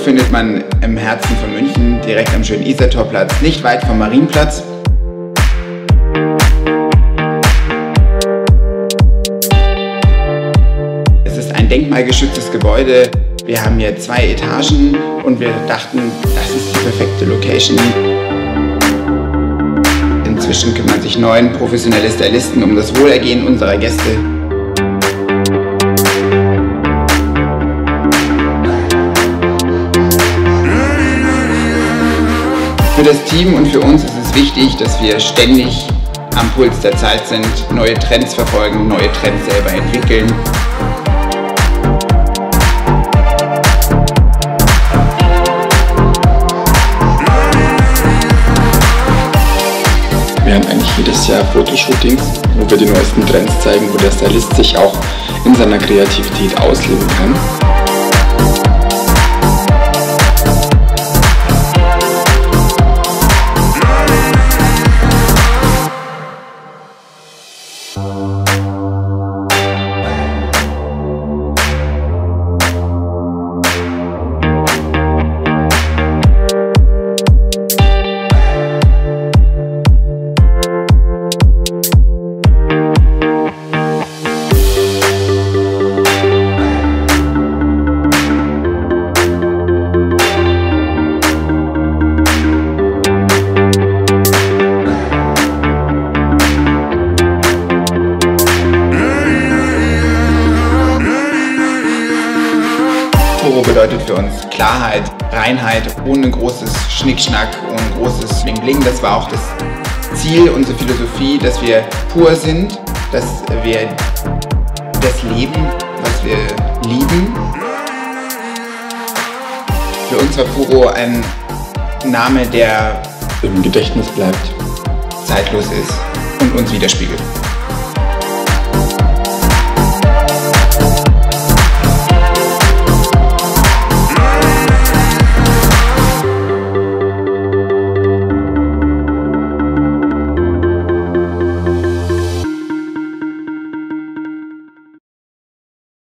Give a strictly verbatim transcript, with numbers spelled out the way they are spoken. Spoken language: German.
findet man im Herzen von München, direkt am schönen Isartorplatz, nicht weit vom Marienplatz. Es ist ein denkmalgeschütztes Gebäude. Wir haben hier zwei Etagen und wir dachten, das ist die perfekte Location. Inzwischen kümmern sich neun professionelle Stylisten um das Wohlergehen unserer Gäste. Für das Team und für uns ist es wichtig, dass wir ständig am Puls der Zeit sind, neue Trends verfolgen, neue Trends selber entwickeln. Wir haben eigentlich jedes Jahr Fotoshootings, wo wir die neuesten Trends zeigen, wo der Stylist sich auch in seiner Kreativität ausleben kann. Foro bedeutet für uns Klarheit, Reinheit, ohne großes Schnickschnack, ohne großes Bling-Bling. Das war auch das Ziel, unsere Philosophie, dass wir pur sind, dass wir das leben, was wir lieben. Für uns war Foro ein Name, der im Gedächtnis bleibt, zeitlos ist und uns widerspiegelt.